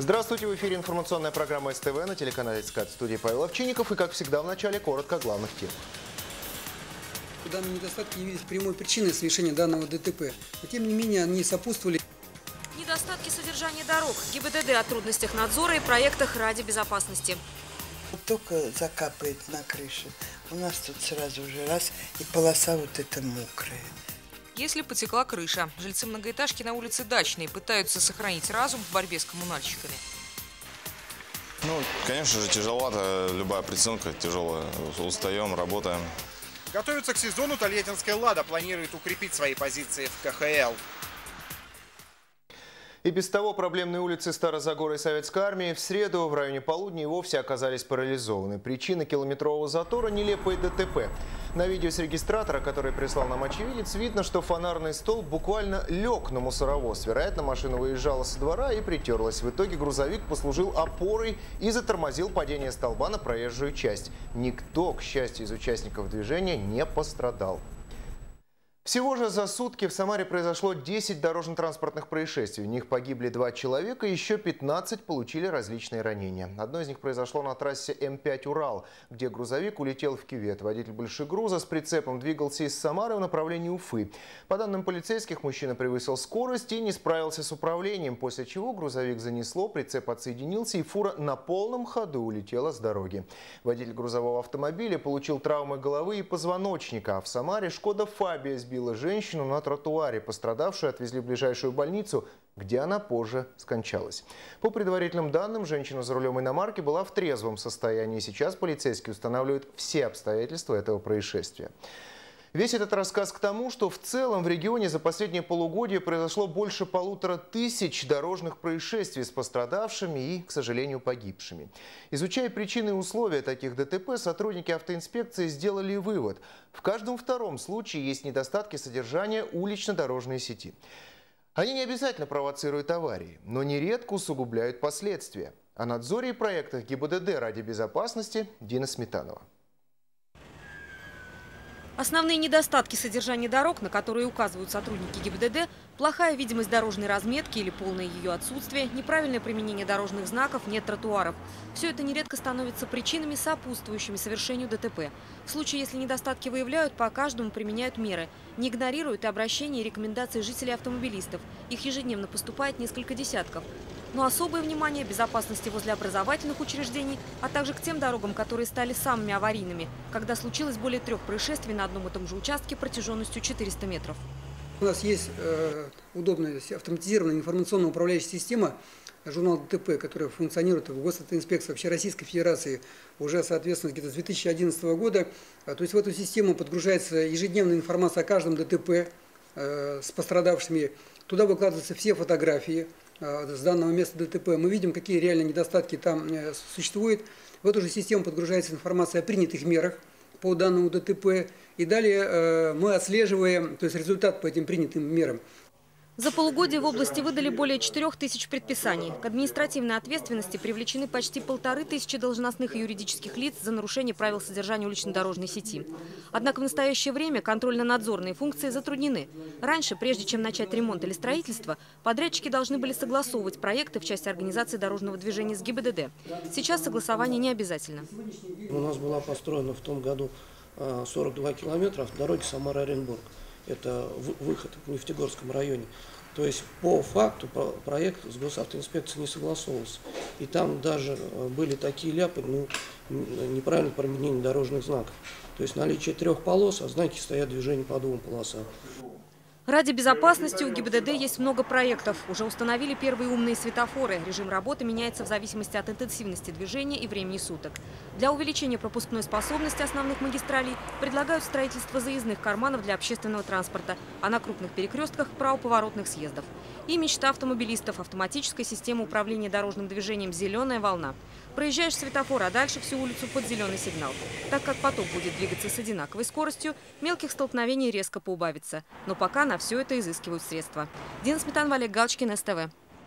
Здравствуйте, в эфире информационная программа СТВ на телеканале СКАТ. В студии Павел Овчинников и, как всегда, в начале коротко о главных темах. Данные недостатки явились прямой причиной совершения данного ДТП, но тем не менее они сопутствовали. Недостатки содержания дорог, ГИБДД о трудностях надзора и проектах ради безопасности. Только закапает на крыше, у нас тут сразу же раз и полоса вот эта мокрая. Если потекла крыша, жильцы многоэтажки на улице Дачной пытаются сохранить разум в борьбе с коммунальщиками. Конечно же, тяжеловато, любая приценка тяжелая, устаем, работаем. Готовится к сезону Тольяттинская «Лада» планирует укрепить свои позиции в КХЛ. И без того проблемные улицы Старозагора и Советской армии в среду в районе полудня и вовсе оказались парализованы. Причина километрового затора – нелепое ДТП. На видео с регистратора, который прислал нам очевидец, видно, что фонарный столб буквально лег на мусоровоз. Вероятно, машина выезжала со двора и притерлась. В итоге грузовик послужил опорой и затормозил падение столба на проезжую часть. Никто, к счастью, из участников движения не пострадал. Всего же за сутки в Самаре произошло 10 дорожно-транспортных происшествий. В них погибли 2 человека, еще 15 получили различные ранения. Одно из них произошло на трассе М5 «Урал», где грузовик улетел в кювет. Водитель большегруза с прицепом двигался из Самары в направлении Уфы. По данным полицейских, мужчина превысил скорость и не справился с управлением, после чего грузовик занесло, прицеп отсоединился и фура на полном ходу улетела с дороги. Водитель грузового автомобиля получил травмы головы и позвоночника, а в Самаре «Шкода Фабия» сбила женщину на тротуаре. Пострадавшую отвезли в ближайшую больницу, где она позже скончалась. По предварительным данным, женщина за рулем иномарки была в трезвом состоянии. Сейчас полицейские устанавливают все обстоятельства этого происшествия. Весь этот рассказ к тому, что в целом в регионе за последнее полугодие произошло больше 1500 дорожных происшествий с пострадавшими и, к сожалению, погибшими. Изучая причины и условия таких ДТП, сотрудники автоинспекции сделали вывод: в каждом втором случае есть недостатки содержания улично-дорожной сети. Они не обязательно провоцируют аварии, но нередко усугубляют последствия. О надзоре и проектах ГИБДД ради безопасности Дина Сметанова. Основные недостатки содержания дорог, на которые указывают сотрудники ГИБДД – плохая видимость дорожной разметки или полное ее отсутствие, неправильное применение дорожных знаков, нет тротуаров. Все это нередко становится причинами, сопутствующими совершению ДТП. В случае, если недостатки выявляют, по каждому применяют меры. Не игнорируют и обращения и рекомендации жителей автомобилистов. Их ежедневно поступает несколько десятков. Но особое внимание безопасности возле образовательных учреждений, а также к тем дорогам, которые стали самыми аварийными, когда случилось более 3 происшествий на одном и том же участке протяженностью 400 метров. У нас есть удобная автоматизированная информационно-управляющая система, журнал ДТП, которая функционирует в Госавтоинспекции вообще Российской Федерации уже, соответственно, где-то с 2011 года. То есть в эту систему подгружается ежедневная информация о каждом ДТП с пострадавшими. Туда выкладываются все фотографии с данного места ДТП. Мы видим, какие реально недостатки там существуют. В эту же систему подгружается информация о принятых мерах по данному ДТП. И далее мы отслеживаем, то есть результат по этим принятым мерам. За полугодие в области выдали более 4000 предписаний. К административной ответственности привлечены почти 1500 должностных и юридических лиц за нарушение правил содержания улично-дорожной сети. Однако в настоящее время контрольно-надзорные функции затруднены. Раньше, прежде чем начать ремонт или строительство, подрядчики должны были согласовывать проекты в части организации дорожного движения с ГИБДД. Сейчас согласование не обязательно. У нас была построена в том году 42 километра дороги Самара-Оренбург. Это выход в Нефтегорском районе. То есть по факту проект с Госавтоинспекцией не согласовывался. И там даже были такие ляпы, неправильное применение дорожных знаков. То есть наличие 3 полос, а знаки стоят движение по 2 полосам. Ради безопасности у ГИБДД есть много проектов. Уже установили первые умные светофоры. Режим работы меняется в зависимости от интенсивности движения и времени суток. Для увеличения пропускной способности основных магистралей предлагают строительство заездных карманов для общественного транспорта, а на крупных перекрестках – правоповоротных съездов. И мечта автомобилистов – автоматическая система управления дорожным движением «Зеленая волна». Проезжаешь светофор, а дальше всю улицу под зеленый сигнал. Так как поток будет двигаться с одинаковой скоростью, мелких столкновений резко поубавится. Но пока на все это изыскивают средства. Дина Сметанова, Олег Галочкин, СТВ.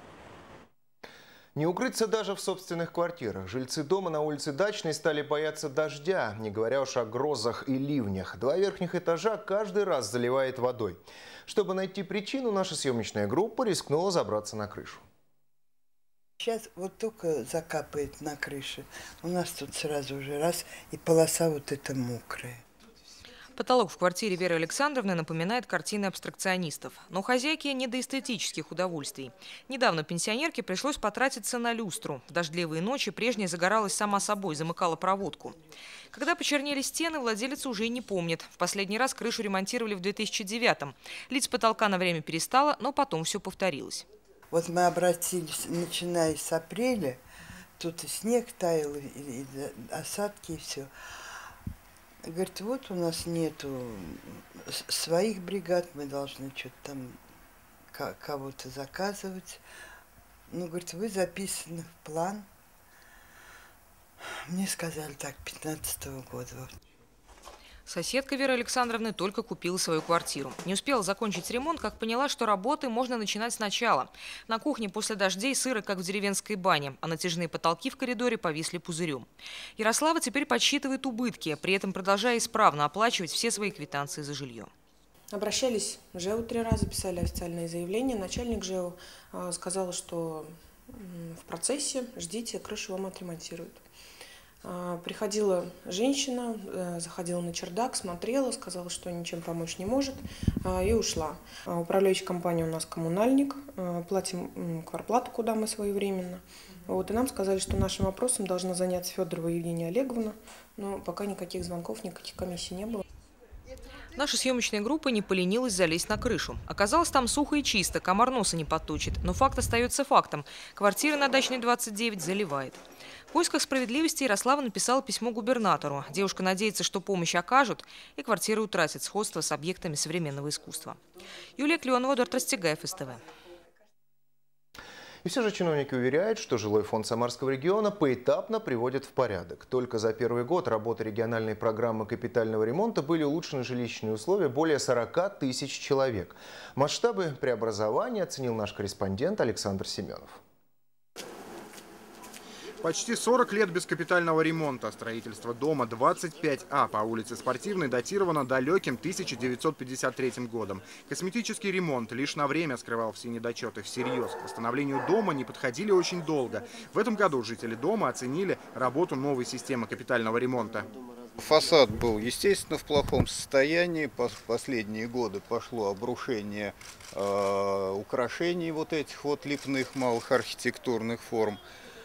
Не укрыться даже в собственных квартирах. Жильцы дома на улице Дачной стали бояться дождя, не говоря уж о грозах и ливнях. 2 верхних этажа каждый раз заливает водой. Чтобы найти причину, наша съемочная группа рискнула забраться на крышу. Сейчас вот только закапает на крыше. У нас тут сразу же раз, и полоса вот эта мокрая. Потолок в квартире Веры Александровны напоминает картины абстракционистов. Но хозяйке не до эстетических удовольствий. Недавно пенсионерке пришлось потратиться на люстру. В дождливые ночи прежняя загоралась сама собой, замыкала проводку. Когда почернели стены, владелица уже и не помнит. В последний раз крышу ремонтировали в 2009-м. Лить с потолка на время перестала, но потом все повторилось. Вот мы обратились, начиная с апреля, тут и снег таял, и осадки, и все. Говорит, вот у нас нету своих бригад, мы должны что-то там кого-то заказывать. Ну, говорит, вы записаны в план. Мне сказали так, 15-го года. Соседка Веры Александровны только купила свою квартиру. Не успела закончить ремонт, как поняла, что работы можно начинать сначала. На кухне после дождей сыро, как в деревенской бане, а натяжные потолки в коридоре повисли пузырем. Ярослава теперь подсчитывает убытки, при этом продолжая исправно оплачивать все свои квитанции за жилье. Обращались в ЖЭУ 3 раза, писали официальные заявления. Начальник ЖЭУ сказал, что в процессе, ждите, крышу вам отремонтируют. Приходила женщина, заходила на чердак, смотрела, сказала, что ничем помочь не может, и ушла. Управляющая компания у нас коммунальник, платим квартплату, куда мы своевременно. Вот, и нам сказали, что нашим вопросом должна заняться Федорова Евгения Олеговна, но пока никаких звонков, никаких комиссий не было. Наша съемочная группа не поленилась залезть на крышу. Оказалось, там сухо и чисто, комар носа не подточит. Но факт остается фактом. Квартира на Дачной 29 заливает. В поисках справедливости Ярослава написала письмо губернатору. Девушка надеется, что помощь окажут, и квартира утратит сходство с объектами современного искусства. Юлия Клеонова, Эдуард Растегаев, СТВ. И все же чиновники уверяют, что жилой фонд Самарского региона поэтапно приводят в порядок. Только за первый год работы региональной программы капитального ремонта были улучшены жилищные условия более 40 тысяч человек. Масштабы преобразования оценил наш корреспондент Александр Семенов. Почти 40 лет без капитального ремонта. Строительство дома 25А по улице Спортивной датировано далеким 1953 годом. Косметический ремонт лишь на время скрывал все недочеты. Всерьез к восстановлению дома не подходили очень долго. В этом году жители дома оценили работу новой системы капитального ремонта. Фасад был, естественно, в плохом состоянии. Последние годы пошло обрушение украшений вот этих вот лепных малых архитектурных форм.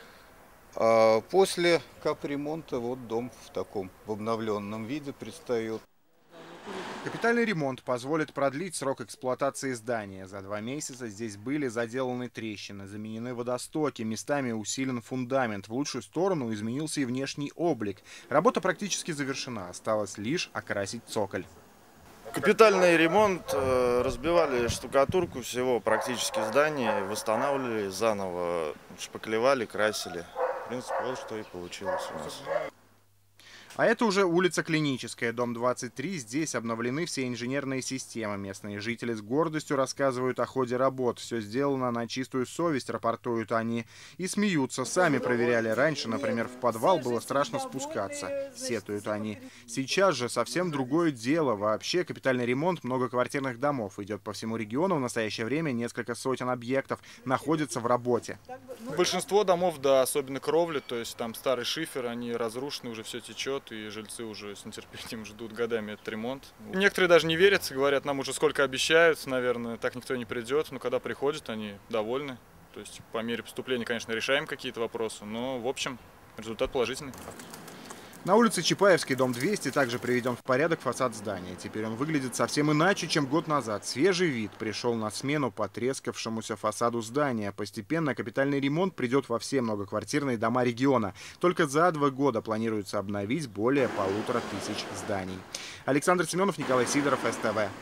После капремонта вот дом в обновленном виде предстает. Капитальный ремонт позволит продлить срок эксплуатации здания. За 2 месяца здесь были заделаны трещины, заменены водостоки, местами усилен фундамент. В лучшую сторону изменился и внешний облик. Работа практически завершена, осталось лишь окрасить цоколь. Капитальный ремонт, разбивали штукатурку всего практически здания, восстанавливали заново, шпаклевали, красили. В принципе, вот что и получилось у нас. А это уже улица Клиническая, дом 23. Здесь обновлены все инженерные системы. Местные жители с гордостью рассказывают о ходе работ. Все сделано на чистую совесть, рапортуют они. И смеются. Сами проверяли раньше. Например, в подвал было страшно спускаться. Сетуют они. Сейчас же совсем другое дело. Вообще капитальный ремонт многоквартирных домов идет по всему региону. В настоящее время несколько сотен объектов находятся в работе. Большинство домов, да, особенно кровли, то есть там старый шифер, они разрушены, уже все течет. И жильцы уже с нетерпением ждут годами этот ремонт. Некоторые даже не верят, говорят, нам уже сколько обещают, наверное, так никто не придет. Но когда приходят, они довольны. То есть по мере поступления, конечно, решаем какие-то вопросы, но в общем результат положительный. На улице Чапаевской, дом 200, также приведен в порядок фасад здания. Теперь он выглядит совсем иначе, чем год назад. Свежий вид пришел на смену потрескавшемуся фасаду здания. Постепенно капитальный ремонт придет во все многоквартирные дома региона. Только за 2 года планируется обновить более 1500 зданий. Александр Семенов, Николай Сидоров, СТВ.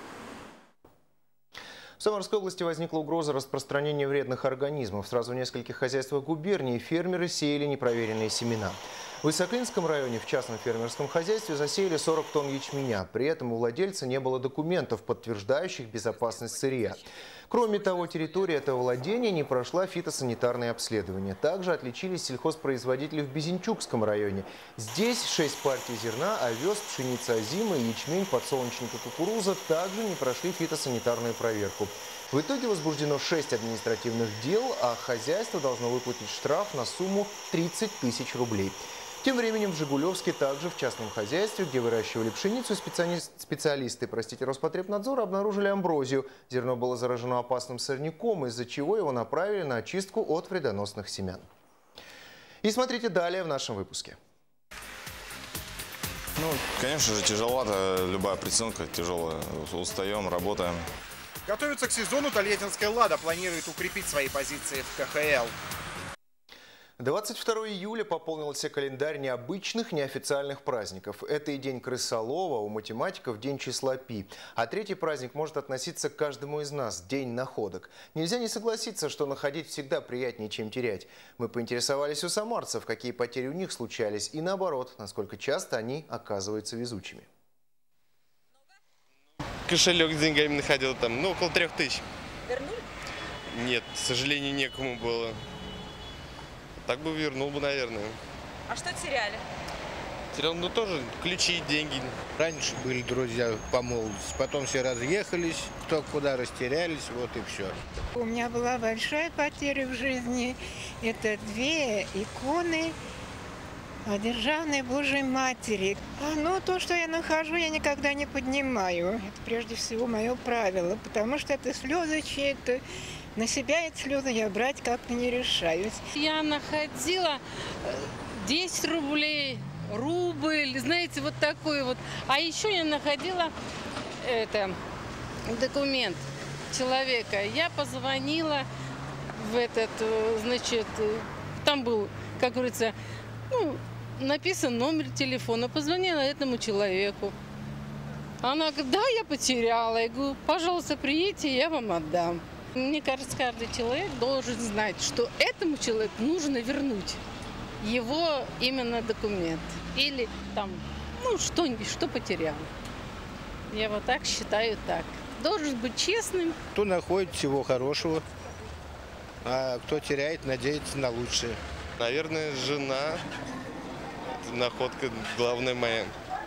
В Самарской области возникла угроза распространения вредных организмов. Сразу в нескольких хозяйствах губернии фермеры сеяли непроверенные семена. В Исаклинском районе в частном фермерском хозяйстве засеяли 40 тонн ячменя. При этом у владельца не было документов, подтверждающих безопасность сырья. Кроме того, территория этого владения не прошла фитосанитарное обследование. Также отличились сельхозпроизводители в Безенчукском районе. Здесь 6 партий зерна, овес, пшеница озимы, ячмень, подсолнечник и кукуруза также не прошли фитосанитарную проверку. В итоге возбуждено 6 административных дел, а хозяйство должно выплатить штраф на сумму 30 тысяч рублей. Тем временем в Жигулевске, также в частном хозяйстве, где выращивали пшеницу, специалисты Роспотребнадзора обнаружили амброзию. Зерно было заражено опасным сорняком, из-за чего его направили на очистку от вредоносных семян. И смотрите далее в нашем выпуске. Ну, конечно же, тяжеловато, любая приценка тяжелая. Устаем, работаем. Готовится к сезону Тольяттинская «Лада» планирует укрепить свои позиции в КХЛ. 22 июля пополнился календарь необычных, неофициальных праздников. Это и день крысолова, у математиков день числа пи. А третий праздник может относиться к каждому из нас – день находок. Нельзя не согласиться, что находить всегда приятнее, чем терять. Мы поинтересовались у самарцев, какие потери у них случались, и наоборот, насколько часто они оказываются везучими. Кошелек с деньгами находил там, около 3000. Вернули? Нет, к сожалению, некому было. Так бы вернул бы, наверное. А что теряли? Терял, тоже ключи, деньги. Раньше были друзья по молодости, потом все разъехались, кто куда растерялись, вот и все. У меня была большая потеря в жизни. Это 2 иконы Державной Божьей Матери. То, что я нахожу, я никогда не поднимаю. Это прежде всего мое правило, потому что это слезы чьи-то. На себя эти слезы я брать как-то не решаюсь. Я находила 10 рублей, рубль, знаете, вот такой вот. А еще я находила документ человека. Я позвонила там был, как говорится, написан номер телефона. Позвонила этому человеку. Она говорит, да, я потеряла. Я говорю, пожалуйста, приедьте, я вам отдам. Мне кажется, каждый человек должен знать, что этому человеку нужно вернуть его именно документ. Или там, что потерял. Я вот так считаю, так. Должен быть честным. Кто находит всего хорошего, а кто теряет, надеется на лучшее. Наверное, жена. Находка главная моя.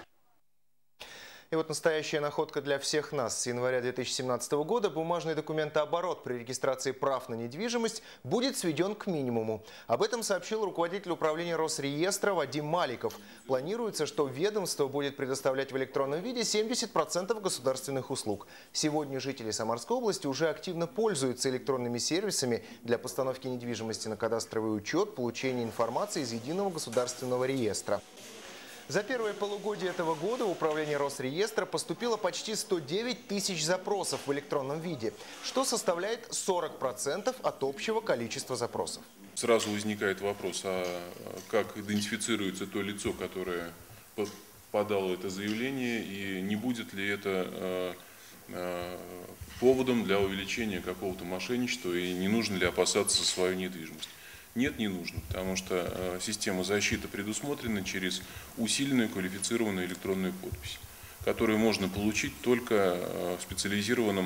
И вот настоящая находка для всех нас. С января 2017 года бумажный документооборот при регистрации прав на недвижимость будет сведен к минимуму. Об этом сообщил руководитель управления Росреестра Вадим Маликов. Планируется, что ведомство будет предоставлять в электронном виде 70% государственных услуг. Сегодня жители Самарской области уже активно пользуются электронными сервисами для постановки недвижимости на кадастровый учет, получения информации из единого государственного реестра. За первое полугодие этого года в управление Росреестра поступило почти 109 тысяч запросов в электронном виде, что составляет 40% от общего количества запросов. Сразу возникает вопрос, а как идентифицируется то лицо, которое подало это заявление, и не будет ли это поводом для увеличения какого-то мошенничества, и не нужно ли опасаться за свою недвижимость? Нет, не нужно, потому что система защиты предусмотрена через усиленную квалифицированную электронную подпись, которую можно получить только в специализированном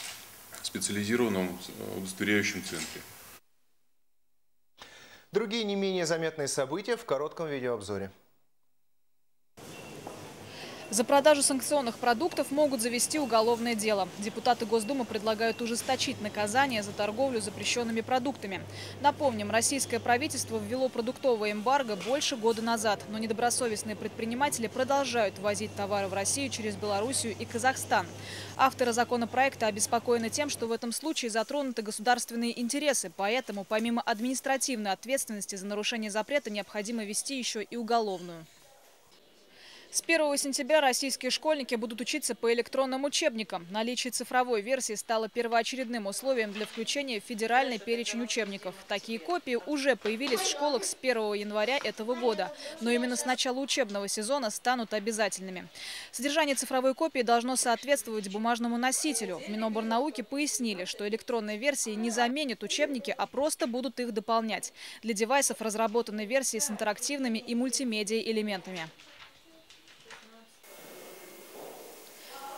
удостоверяющем центре. Другие не менее заметные события в коротком видеообзоре. За продажу санкционных продуктов могут завести уголовное дело. Депутаты Госдумы предлагают ужесточить наказание за торговлю запрещенными продуктами. Напомним, российское правительство ввело продуктовое эмбарго больше года назад. Но недобросовестные предприниматели продолжают ввозить товары в Россию через Белоруссию и Казахстан. Авторы законопроекта обеспокоены тем, что в этом случае затронуты государственные интересы. Поэтому помимо административной ответственности за нарушение запрета необходимо ввести еще и уголовную. С 1 сентября российские школьники будут учиться по электронным учебникам. Наличие цифровой версии стало первоочередным условием для включения в федеральный перечень учебников. Такие копии уже появились в школах с 1 января этого года. Но именно с начала учебного сезона станут обязательными. Содержание цифровой копии должно соответствовать бумажному носителю. В Миноборнауки пояснили, что электронные версии не заменят учебники, а просто будут их дополнять. Для девайсов разработаны версии с интерактивными и мультимедиа элементами.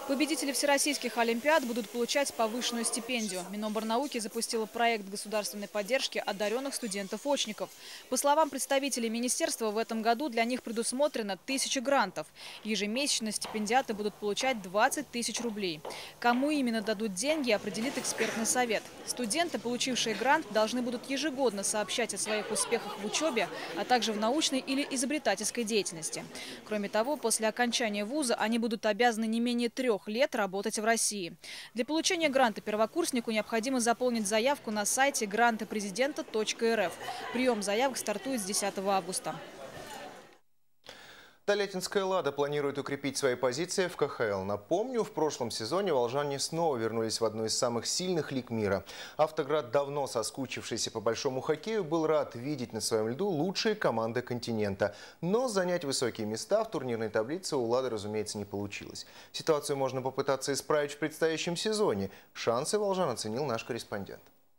Победители всероссийских олимпиад будут получать повышенную стипендию. Миноборнауки запустила проект государственной поддержки одаренных студентов-очников. По словам представителей министерства, в этом году для них предусмотрено 1000 грантов. Ежемесячно стипендиаты будут получать 20 тысяч рублей. Кому именно дадут деньги, определит экспертный совет. Студенты, получившие грант, должны будут ежегодно сообщать о своих успехах в учебе, а также в научной или изобретательской деятельности. Кроме того, после окончания вуза они будут обязаны не менее 3 лет работать в России. Для получения гранта первокурснику необходимо заполнить заявку на сайте grantopрезидента.рф. Прием заявок стартует с 10 августа. Тольяттинская «Лада» планирует укрепить свои позиции в КХЛ. Напомню, в прошлом сезоне волжане снова вернулись в одну из самых сильных лиг мира. «Автоград», давно соскучившийся по большому хоккею, был рад видеть на своем льду лучшие команды континента. Но занять высокие места в турнирной таблице у «Лады», разумеется, не получилось. Ситуацию можно попытаться исправить в предстоящем сезоне. Шансы волжан оценил наш корреспондент.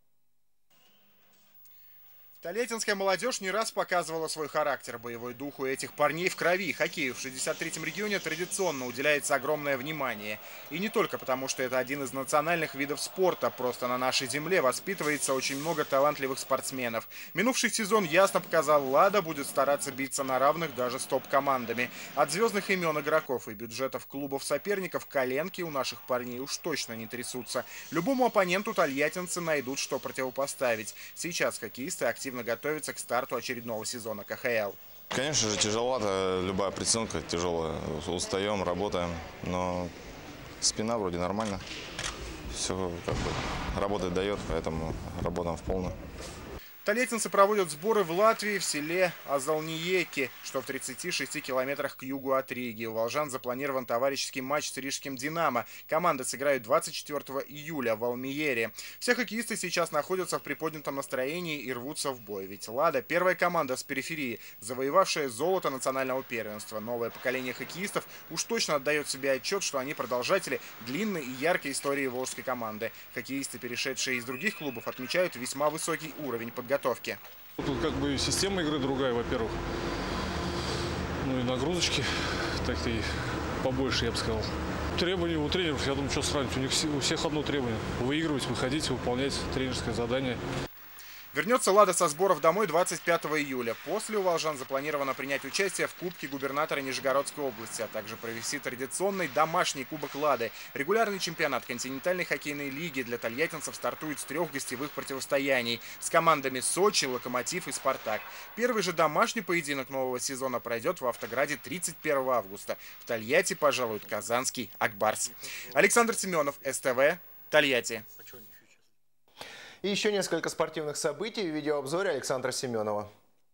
Тольяттинская молодежь не раз показывала свой характер. Боевой дух у этих парней в крови. Хоккею в 63-м регионе традиционно уделяется огромное внимание. И не только потому, что это один из национальных видов спорта. Просто на нашей земле воспитывается очень много талантливых спортсменов. Минувший сезон ясно показал, «Лада» будет стараться биться на равных даже с топ-командами. От звездных имен игроков и бюджетов клубов соперников коленки у наших парней уж точно не трясутся. Любому оппоненту тольяттинцы найдут, что противопоставить. Сейчас хоккеисты активно готовится к старту очередного сезона КХЛ. Конечно же, тяжеловато, любая прицелка тяжелая. Устаем, работаем, но спина вроде нормально. Все как бы работать дает, поэтому работаем в полную. Тольяттинцы проводят сборы в Латвии, в селе Азалниеки, что в 36 километрах к югу от Риги. У волжан запланирован товарищеский матч с рижским «Динамо». Команды сыграют 24 июля в Алмиере. Все хоккеисты сейчас находятся в приподнятом настроении и рвутся в бой. Ведь «Лада» – первая команда с периферии, завоевавшая золото национального первенства. Новое поколение хоккеистов уж точно отдает себе отчет, что они продолжатели длинной и яркой истории волжской команды. Хоккеисты, перешедшие из других клубов, отмечают весьма высокий уровень подготовки. Тут как бы система игры другая, во-первых. Ну и нагрузочки так-то и побольше, я бы сказал. Требования у тренеров, я думаю, что сравнить. У них у всех одно требование – выигрывать, выходить, выполнять тренерское задание. Вернется «Лада» со сборов домой 25 июля. После у волжан запланировано принять участие в Кубке губернатора Нижегородской области, а также провести традиционный домашний Кубок «Лады». Регулярный чемпионат континентальной хоккейной лиги для тольяттинцев стартует с 3 гостевых противостояний с командами «Сочи», «Локомотив» и «Спартак». Первый же домашний поединок нового сезона пройдет в «Автограде» 31 августа. В Тольятти пожалует казанский «Акбарс». Александр Семенов, СТВ, Тольятти. И еще несколько спортивных событий в видеообзоре Александра Семенова.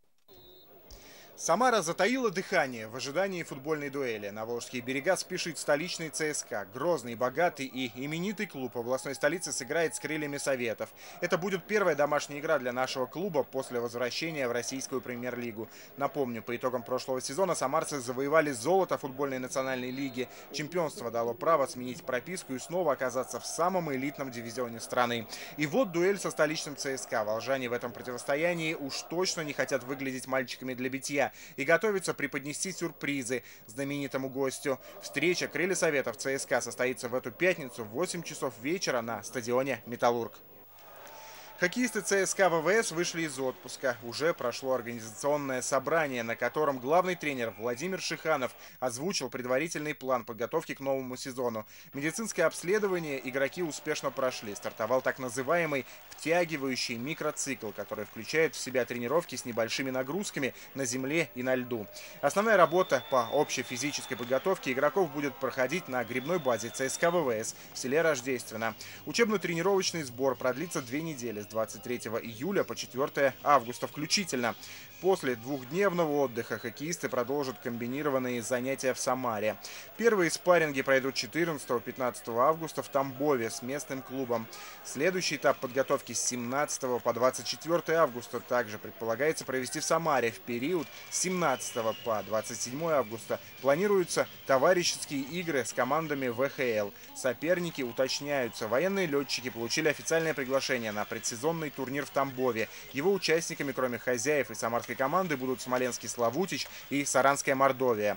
Самара затаила дыхание в ожидании футбольной дуэли. На Волжские берега спешит столичный ЦСКА. Грозный, богатый и именитый клуб в областной столице сыграет с «Крыльями Советов». Это будет первая домашняя игра для нашего клуба после возвращения в российскую премьер-лигу. Напомню, по итогам прошлого сезона самарцы завоевали золото футбольной национальной лиги. Чемпионство дало право сменить прописку и снова оказаться в самом элитном дивизионе страны. И вот дуэль со столичным ЦСКА. Волжане в этом противостоянии уж точно не хотят выглядеть мальчиками для битья и готовится преподнести сюрпризы знаменитому гостю. Встреча «Крылья Советов» ЦСКА состоится в эту пятницу в 8 часов вечера на стадионе «Металлург». Хоккеисты ЦСКА ВВС вышли из отпуска. Уже прошло организационное собрание, на котором главный тренер Владимир Шиханов озвучил предварительный план подготовки к новому сезону. Медицинское обследование игроки успешно прошли. Стартовал так называемый втягивающий микроцикл, который включает в себя тренировки с небольшими нагрузками на земле и на льду. Основная работа по общей физической подготовке игроков будет проходить на гребной базе ЦСКА ВВС в селе Рождественно. Учебно-тренировочный сбор продлится 2 недели с 23 июля по 4 августа включительно. После двухдневного отдыха хоккеисты продолжат комбинированные занятия в Самаре. Первые спарринги пройдут 14-15 августа в Тамбове с местным клубом. Следующий этап подготовки с 17 по 24 августа также предполагается провести в Самаре. В период с 17 по 27 августа планируются товарищеские игры с командами ВХЛ. Соперники уточняются. Военные летчики получили официальное приглашение на предсезонный турнир в Тамбове. Его участниками, кроме хозяев и самарской команды, будут смоленский «Славутич» и саранская «Мордовия».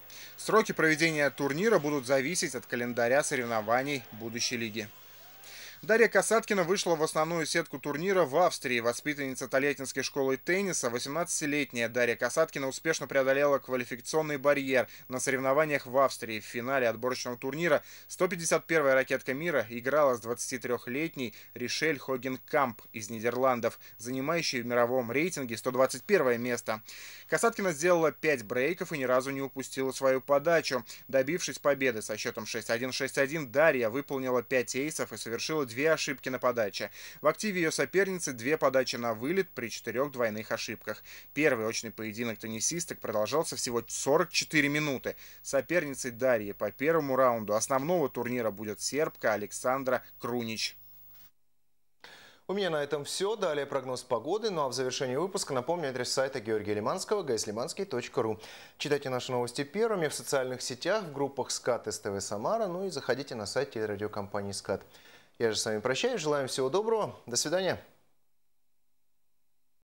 Сроки проведения турнира будут зависеть от календаря соревнований будущей лиги. Дарья Касаткина вышла в основную сетку турнира в Австрии. Воспитанница Тольяттинской школы тенниса, 18-летняя Дарья Касаткина успешно преодолела квалификационный барьер на соревнованиях в Австрии. В финале отборочного турнира 151-я ракетка мира играла с 23-летней Ришель Хогенкамп из Нидерландов, занимающей в мировом рейтинге 121 место. Касаткина сделала 5 брейков и ни разу не упустила свою подачу. Добившись победы со счетом 6-1, 6-1, Дарья выполнила 5 эйсов и совершила 2 ошибки на подаче. В активе ее соперницы 2 подачи на вылет при 4 двойных ошибках. Первый очный поединок теннисисток продолжался всего 44 минуты. Соперницей Дарьи по первому раунду основного турнира будет сербка Александра Крунич. У меня на этом все. Далее прогноз погоды. Ну а в завершении выпуска напомню адрес сайта Георгия Лиманского gslimansky.ru. Читайте наши новости первыми в социальных сетях, в группах СКАТ СТВ Самара, ну и заходите на сайт телерадиокомпании СКАТ. Я же с вами прощаюсь, желаю всего доброго, до свидания.